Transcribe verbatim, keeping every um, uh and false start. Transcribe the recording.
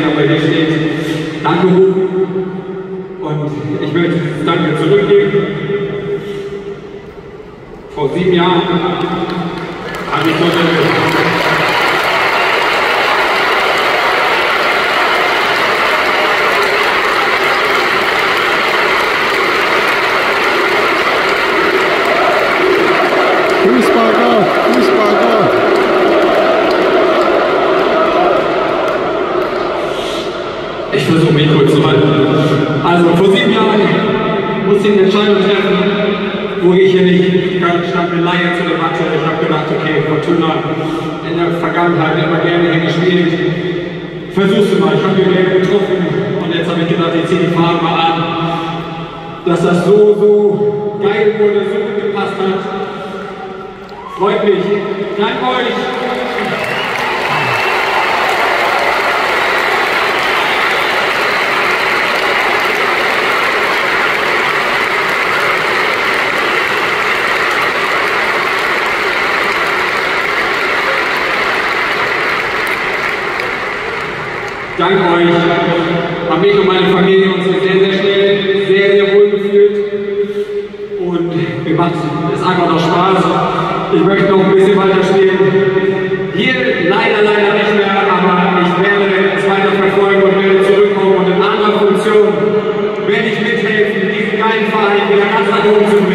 stehen, aber hier steht Danke rufen. Und ich möchte dieses Danke zurückgeben. Vor sieben Jahren habe ich dort Fußballer, Fußballer. Ich versuche mich kurz zu halten. Also vor sieben Jahren musste ich eine Entscheidung treffen, wo ich hier nicht ganz stand eine Laie zur Debatte. Ich habe gedacht, okay, Fortuna in der Vergangenheit immer gerne hier gespielt. Versuch's mal, ich habe hier gerne getroffen und jetzt habe ich gedacht, ich ziehe die Farbe mal an. Dass das so, so geil wurde, so gut gepasst hat. Freut mich. Danke euch. Dank euch haben mich und meine Familie uns sehr, sehr schnell, sehr, sehr wohl gefühlt. Und mir macht es einfach noch Spaß. Ich möchte noch ein bisschen weiter spielen. Hier leider, leider nicht mehr, aber ich werde es weiter verfolgen und werde zurückkommen und in anderer Funktion werde ich mithelfen, diesen geilen Verein wieder ganz nach oben zu bringen.